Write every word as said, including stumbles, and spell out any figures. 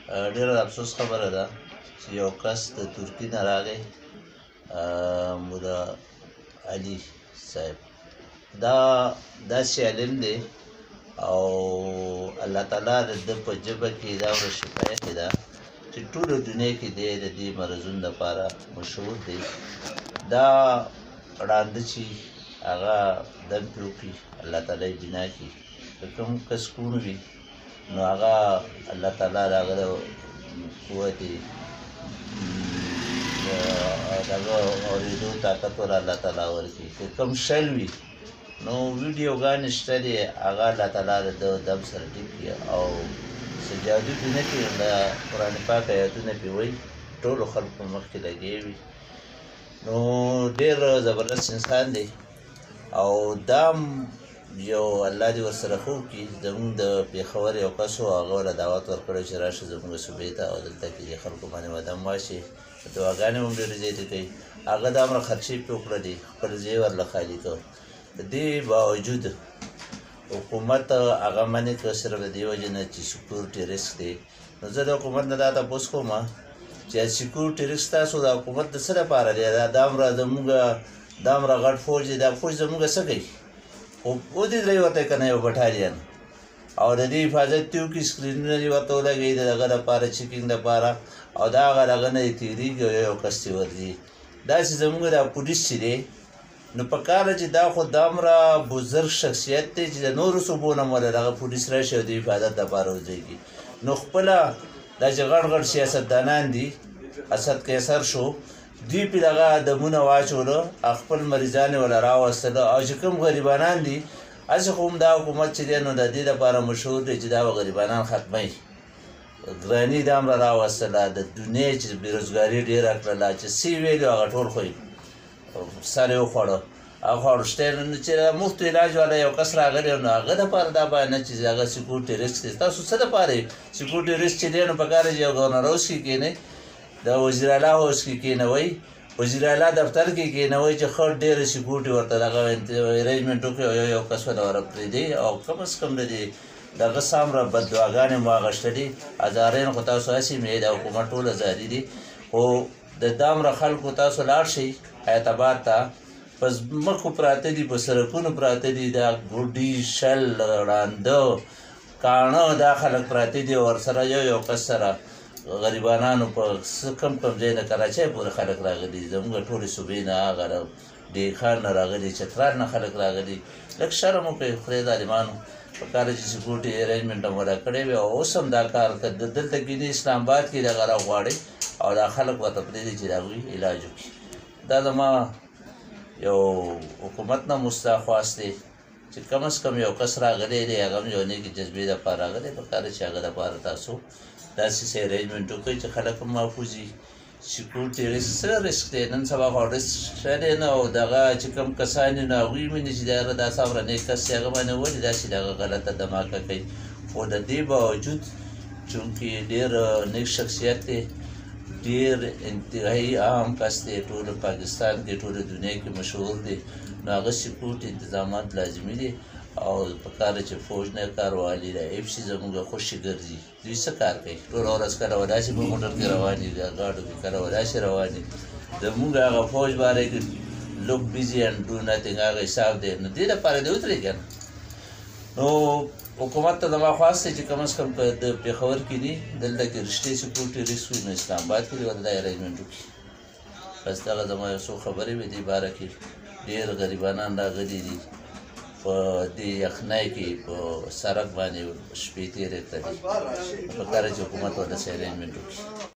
ډېره د افسوس خبره ده چې یو کس د ترکي نه راغی، مولا علي صاحب. دا داسې عالم دی او الله تعالی د ده په ژبه کې دا ور شفایت ده چې ټوله دنیا کې دی د دې مرضونو لپاره مشهور دی. دا ړانده چې هغه دم پرې وکړي الله تعالی یې بنا کړي، که کوم کس کوڼ وي نو هغه الله تعالی د هغه د قوت دغه اورېدو طاقت ور الله تعالی ورکړي. که کوم شل وي نو ویډیوګانې شته دي، هغه الله تعالی د ده دم سره ټیک کړي او څه جادو پرې نه کړي. د قرآن پاک ایتونه پرې وایي، ټولو خلکو په مخ کې لګیا وي. نو ډېر زبردست انسان دی او دا یو الله دې ورسره ښه وکړي. زمونږ د پېښور یو کس و، هغه ورله دعوت ورکړی چې راشه زموږ صوبې ته او دلته کې دې خلکو باندې ودم واچي، دعاګانې هم ډېرې زیاتې کوي. هغه د هغومره خرچې پرې وکړه دي، خپل ځای ورله خالي کړ. د دې باوجود حکومت هغه منې کړ صرف د دې وجې نه چې سکیورټي ریسک دی. نو زه د حکومت نه دا تپوس کوم چې سکیورټي ریسک تاسو د حکومت د څه لپاره دی؟ دا هومره زموږ دا هومره غټ فوج دی، دا فوج زموږ څه کوي؟ خو ودرېدلی ورته که نه یو بټالین او د دې حفاظت دې وکړي، سکرینونه دې ورته ولګوي د دغه دپاره چیکینګ دپاره، او د هغه دغه نه دې تېرېږي او یو کس دې ورځي. داسې زموږ دا پولیس چې دی نو په کار چې دا خو دا هومره بزرګ شخصیت دی چې د نورو صوبو نه مو دغه پولیس راشي او د حفاظت دپاره وځېږي. نو خپله دا چې غټ غټ سیاستدانان دي، اسد قیصر شو، دوی پرې دغه دمونه واچوله، خپل مریضان یې وله راوستله، او چې کوم غریبانان دي هسې خو هم دا حکومت چې دی نو د دې دپاره مشهور دی چې دا به غریبانان ختموي. ګراني دا هومره راوستله، د دنیا چې بېروزګاري ډېره کړله، چې څه یې ویلي هغه ټول خو سر یې وخوړه. هغه خوړشتی نو چې مفت علاج والا یو کس راغلی نو هغه دپاره دا باید نه چې هغه سکیورټي ریسک دی. تاسو څه دپاره یې سکیورټي ریسک چې دی نو په کار چې یو ګورنر هاوس کې کښېنئ، د وزیر اعلی هاوس کې کښېنوئ، وزیر اعلی دفتر کې کښېنوئ چې ښه ډېره سکیورټي ورته دغه ارینجمنټ وکړي او یو یو کس ونه ور پرېږدئ. او کم از کم د دې دغه څه هومره بددعاګانې مو اخیستلي، هزارین خو تاسو هسې مې د حکومت ټول ازادي دي، خو د دا هومره خلکو تاسو لاړ شئ حیات آباد ته، په ځمکو پراته دي، په سړکونو پراته دي، دا ګوډي شل ړانده کاڼه دا خلک پراته دي، ورسره یو یو کس سره غریبانانو په کم کم ځای نه کراچۍ پورې خلک راغلي، زموږ ټولې صوبې نه، هغه ډېخان نه راغلي، چترال نه خلک راغلي. لږ شرم وکړئ، خدای ظالمانو په کار چې سکیورټي ارینجمنټ هم وله کړی وي او اوس هم دا کار دلته ګینې اسلام آباد کې دغه راغواړئ او دا خلک ورته پرېږدي چې د هغوی علاج وکړي. دا زما یو حکومت نه مستخواست دی چې کم از کم یو کس راغلی دی، هغه هم یو نیکې جذبې دپاره راغلی، په کار چې هغه دپاره تاسو داسې څه ارینجمنټ وکړئ چې خلک هم محفوظ وي. سکیورټي ریسک څه ریسک دی؟ نن سبا خو ریسک شته دی نه، او دغه چې کوم کسان دي نو هغوی ویني چې دغه داسې هومره نیک کس چې هغه باندې ولې داسې دغه غلطه دماغه کوي. خو د دې باوجود چونکې ډېر نیک شخصیت دی، ډېر انتهایي عام کس دی، ټول پاکستان کې ټوله دنیا کې مشهور دی، نو هغه سکیورټي انتظامات لازمي دي او په کار چې فوج نه کاروالي د ایف سي زموږ خوشي ګرځي. دوی څه کار کوي؟ ټوله ورځ کله وداسې په موټر کې روان دي، ګاډو کې کله وداسې روان دي. زموږ هغه فوج باره کې لوک بیزي اینډ ډو نتھنګ هغه حساب دی. نو دې لپاره دې ودرېږي که نه. نو حکومت ته زما خواست دی چې کم از کم په د پېښور کې دي، دلته کې رښتې سکیورټي ریسک وي نو اسلام آباد کې دې ورته دا ارینجمنټ وکړي. بس دغه زما یو څو خبرې وې دې باره کې. ډېر غریبانان راغلي دي په دې یخنۍ کې، په سړک باندې شپې تېرې کړلې، په کار چې حکومت ورته ارینجمنټ وکړي.